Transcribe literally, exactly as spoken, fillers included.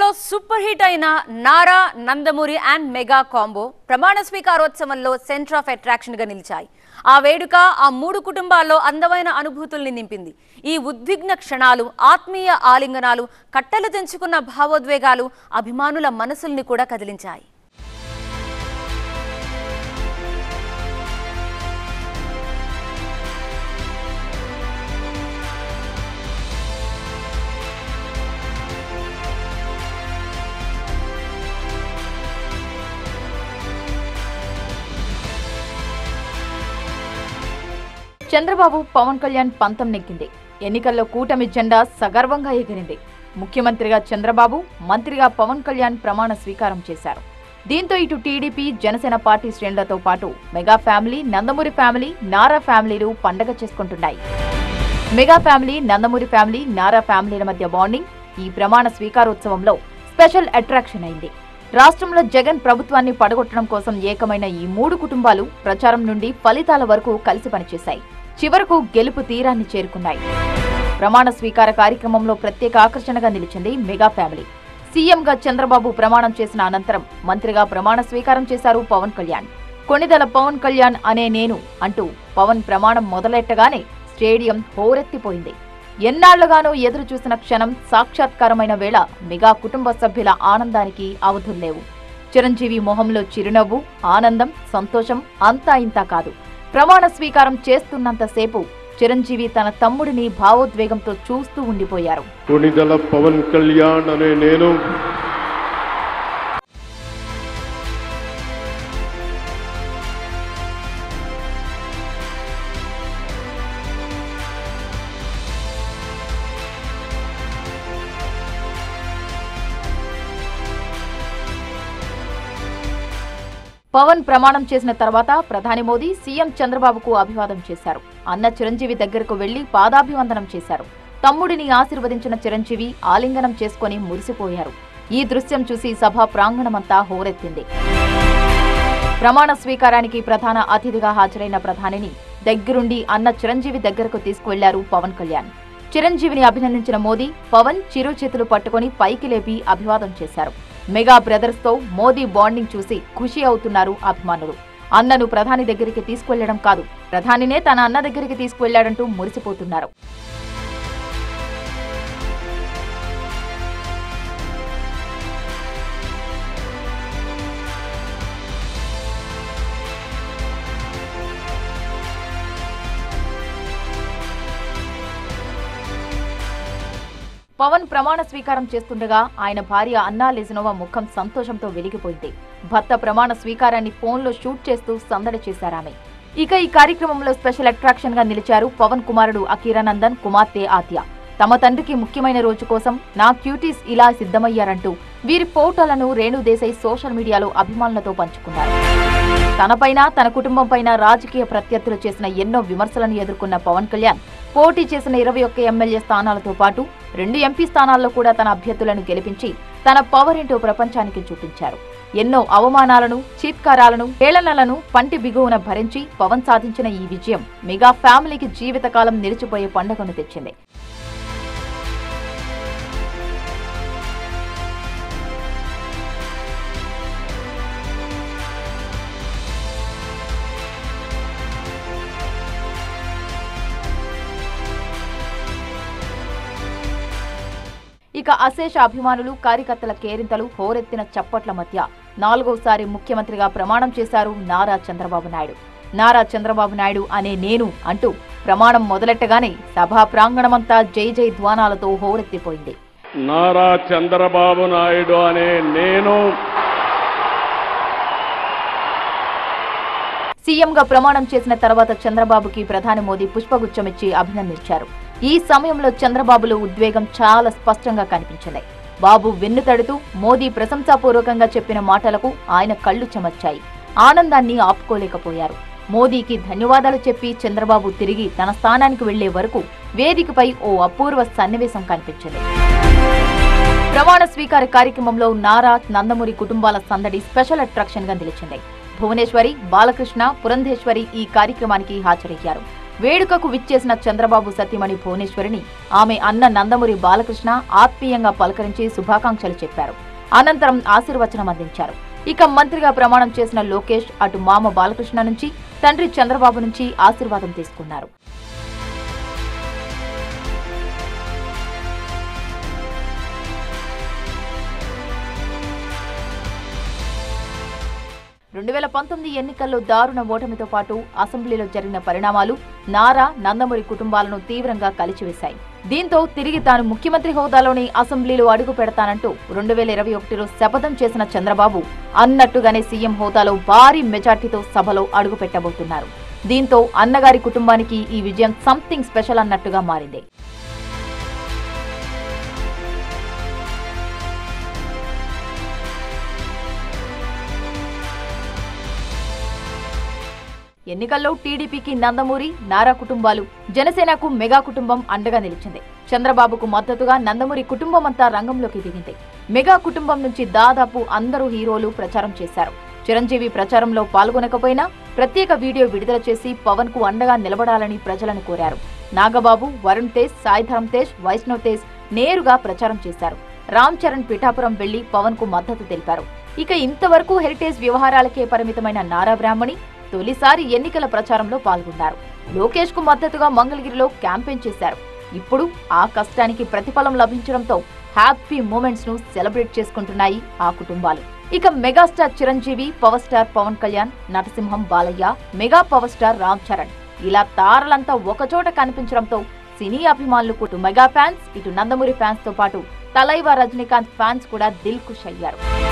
Super hit అయిన Nara Nandamuri and mega combo ప్రమాణ స్వీకారోత్సవంలో సెంటర్ ఆఫ్ అట్రాక్షన్ గా నిలిచాయి. ఆ వేడుక ఆ మూడు కుటుంబాల్లో అందమైన అనుభూతుల్ని నింపింది. ఈ ఉద్విగ్న క్షణాలు, ఆత్మీయ ఆలింగనాలు, కట్టలు తెంచుకున్న భావోద్వేగాలు అభిమానుల మనసుల్ని కూడా కదిలించాయి. చంద్రబాబు పవన్ కళ్యాణ్ పంతం నెక్కింది. ఎన్నికల్లో కూటమి జెండా సగర్వంగా ఎగిరింది. ముఖ్యమంత్రిగా చంద్రబాబు, మంత్రిగా పవన్ కళ్యాణ్ ప్రమాణ స్వీకారం చేశారు. దీంతో ఇటు టీడీపీ, జనసేన పార్టీ శ్రేణులతో పాటు mega family, Nandamuri family, Nara ఫ్యామిలీలు పండగ చేసుకుంటున్నాయి. Mega family, Nandamuri family, Nara ఫ్యామిలీల మధ్య బాండింగ్ ఈ ప్రమాణ స్వీకారోత్సవంలో స్పెషల్ అట్రాక్షన్ అయింది. రాష్ట్రంలో జగన్ ప్రభుత్వాన్ని పడగొట్టడం కోసం ఏకమైన ఈ మూడు కుటుంబాలు ప్రచారం నుండి ఫలితాల వరకు కలిసి పనిచేశాయి. చివరకు గెలుపు తీరాన్ని చేరుకున్నాయి. ప్రమాణ స్వీకార కార్యక్రమంలో ప్రత్యేక ఆకర్షణగా నిలిచింది మెగా ఫ్యామిలీ. సీఎంగా చంద్రబాబు ప్రమాణం చేసిన అనంతరం మంత్రిగా ప్రమాణ స్వీకారం చేశారు పవన్ కళ్యాణ్. కొణిదెల పవన్ కళ్యాణ్ అనే నేను అంటూ పవన్ ప్రమాణం మొదలెట్టగానే స్టేడియం హోరెత్తిపోయింది. ఎన్నాళ్లుగానో ఎదురు చూసిన క్షణం సాక్షాత్కారమైన వేళ మెగా కుటుంబ సభ్యుల ఆనందానికి అవధుల్లేవు. చిరంజీవి మొహంలో చిరునవ్వు, ఆనందం, సంతోషం అంతా ఇంతా కాదు. ప్రమాణ స్వీకారం చేస్తున్నంతసేపు చిరంజీవి తన తమ్ముడిని భావోద్వేగంతో చూస్తూ ఉండిపోయారు. కొణిదెల పవన్ కళ్యాణ్ అనే నేను పవన్ ప్రమాణం చేసిన తర్వాత ప్రధాని మోదీ సీఎం చంద్రబాబుకు అభివాదం చేశారు. అన్న చిరంజీవి దగ్గరకు వెళ్లి పాదాభివందనం చేశారు. తమ్ముడిని ఆశీర్వదించిన చిరంజీవి ఆలింగనం చేసుకుని మురిసిపోయారు. ఈ దృశ్యం చూసి సభా ప్రాంగణమంతా హోరెత్తింది. ప్రమాణ స్వీకారానికి ప్రధాన అతిథిగా హాజరైన ప్రధానిని దగ్గరుండి అన్న చిరంజీవి దగ్గరకు తీసుకువెళ్లారు పవన్ కళ్యాణ్. చిరంజీవిని అభినందించిన మోదీ పవన్ చిరు చేతులు పట్టుకుని పైకి లేపి అభివాదం చేశారు. మెగా బ్రదర్స్ తో మోదీ బాండింగ్ చూసి ఖుషి అవుతున్నారు అభిమానులు. అన్నను ప్రధాని దగ్గరికి తీసుకువెళ్లడం కాదు, ప్రధానినే తన అన్న దగ్గరికి తీసుకువెళ్లాడంటూ మురిసిపోతున్నారు. పవన్ ప్రమాణ స్వీకారం చేస్తుండగా ఆయన భార్య అన్నా లెజినోవా ముఖం సంతోషంతో వెలిగిపోయింది. భర్త ప్రమాణ స్వీకారాన్ని ఫోన్లో షూట్ చేస్తూ సందడి చేశారామె. ఇక ఈ కార్యక్రమంలో స్పెషల్ అట్రాక్షన్ గా నిలిచారు పవన్ కుమారుడు అకీరానందన్, కుమార్తె ఆద్య. తమ తండ్రికి ముఖ్యమైన రోజు కోసం నా క్యూటీస్ ఇలా సిద్ధమయ్యారంటూ వీరి ఫోటోలను రేణుదేశాయ్ సోషల్ మీడియాలో అభిమానులతో పంచుకున్నారు. తనపైన, తన కుటుంబంపైన రాజకీయ ప్రత్యర్థులు చేసిన ఎన్నో విమర్శలను ఎదుర్కొన్న పవన్ కళ్యాణ్ పోటీ చేసిన ఇరవై ఒక్క ఎమ్మెల్యే స్థానాలతో పాటు రెండు ఎంపీ స్థానాల్లో కూడా తన అభ్యర్థులను గెలిపించి తన పవర్ ఏంటో ప్రపంచానికి చూపించారు. ఎన్నో అవమానాలను, చీత్కారాలను, హేళనలను పంటి బిగువున భరించి పవన్ సాధించిన ఈ విజయం మెగా ఫ్యామిలీకి జీవితకాలం నిలిచిపోయే పండుగను తెచ్చింది. ఇక అశేష అభిమానులు, కార్యకర్తల కేరింతలు, హోరెత్తిన చప్పట్ల మధ్య నాలుగోసారి ముఖ్యమంత్రిగా ప్రమాణం చేశారు నారా చంద్రబాబు నాయుడు. నారా చంద్రబాబు నాయుడు అనే నేను అంటూ ప్రమాణం మొదలెట్టగానే సభా ప్రాంగణమంతా జై జై ధ్వానాలతో హోరెత్తిపోయింది. నారా చంద్రబాబు నాయుడు అనే నేను సీఎంగా ప్రమాణం చేసిన తర్వాత చంద్రబాబుకి ప్రధాని మోదీ పుష్పగుచ్చమిచ్చి అభినందించారు. ఈ సమయంలో చంద్రబాబులో ఉద్వేగం చాలా స్పష్టంగా కనిపించింది. బాబు వెన్ను తడుతూ మోదీ ప్రశంసాపూర్వకంగా చెప్పిన మాటలకు ఆయన కళ్లు చెమర్చాయి. ఆనందాన్ని ఆపుకోలేకపోయారు. మోదీకి ధన్యవాదాలు చెప్పి చంద్రబాబు తిరిగి తన స్థానానికి వెళ్లే వరకు వేదికపై ఓ అపూర్వ సన్నివేశం కనిపించింది. ప్రమాణ స్వీకార కార్యక్రమంలో నారా, నందమూరి కుటుంబాల సందడి స్పెషల్ అట్రాక్షన్ గా నిలిచింది. భువనేశ్వరి, బాలకృష్ణ, పురంధేశ్వరి ఈ కార్యక్రమానికి హాజరయ్యారు. వేడుకకు విచ్చేసిన చంద్రబాబు సతీమణి భువనేశ్వరిని ఆమె అన్న నందమూరి బాలకృష్ణ ఆత్మీయంగా పలకరించి శుభాకాంక్షలు చెప్పారు. అనంతరం ఆశీర్వచనం అందించారు. ఇక మంత్రిగా ప్రమాణం చేసిన లోకేష్ అటు మామ బాలకృష్ణ నుంచి తండ్రి చంద్రబాబు నుంచి ఆశీర్వాదం తీసుకున్నారు. రెండు వేల పంతొమ్మిది ఎన్నికల్లో దారుణ ఓటమితో పాటు అసెంబ్లీలో జరిగిన పరిణామాలు నారా నందమూరి కుటుంబాలను తీవ్రంగా కలిచివేశాయి. దీంతో తిరిగి తాను ముఖ్యమంత్రి హోదాలోని అసెంబ్లీలో అడుగు పెడతానంటూ రెండు వేల ఇరవై ఒకటిలో శపథం చేసిన చంద్రబాబు అన్నట్టుగానే సీఎం హోదాలో భారీ మెజార్టీతో సభలో అడుగు పెట్టబోతున్నారు. దీంతో అన్నగారి కుటుంబానికి ఈ విజయం సంథింగ్ స్పెషల్ అన్నట్టుగా మారింది. ఎన్నికల్లో టీడీపీకి నందమూరి నారా కుటుంబాలు, జనసేనకు మెగా కుటుంబం అండగా నిలిచింది. చంద్రబాబుకు మద్దతుగా నందమూరి కుటుంబం అంతా రంగంలోకి దిగింది. మెగా కుటుంబం నుంచి దాదాపు అందరూ హీరోలు ప్రచారం చేశారు. చిరంజీవి ప్రచారంలో పాల్గొనకపోయినా ప్రత్యేక వీడియో విడుదల చేసి పవన్ కు అండగా నిలబడాలని ప్రజలను కోరారు. నాగబాబు, వరుణ్ తేజ్, సాయిధరమ్ తేజ్, వైష్ణవ్ తేజ్ నేరుగా ప్రచారం చేశారు. రామ్ చరణ్ పిఠాపురం వెళ్లి పవన్ కు మద్దతు తెలిపారు. ఇక ఇంతవరకు హెరిటేజ్ వ్యవహారాలకే పరిమితమైన నారా బ్రాహ్మణి తొలిసారి ఎన్నికల ప్రచారంలో పాల్గొన్నారు. లోకేష్ కు మద్దతుగా మంగళగిరిలో క్యాంపెయిన్ చేశారు. ఇప్పుడు ఆ కష్టానికి ప్రతిఫలం లభించడంతో హ్యాపీ మూమెంట్స్ ను సెలబ్రేట్ చేసుకుంటున్నాయి ఆ కుటుంబాలు. ఇక megastar Chiranjeevi, power star Pawan Kalyan, నటసింహం Balayya, mega power star Ram Charan ఇలా తారలంతా ఒకచోట కనిపించడంతో సినీ అభిమానులకు ఇటు మెగా ఫ్యాన్స్, ఇటు నందమూరి ఫ్యాన్స్ తో పాటు తలైవా రజనీకాంత్ ఫ్యాన్స్ కూడా దిల్ ఖుష్ అయ్యారు.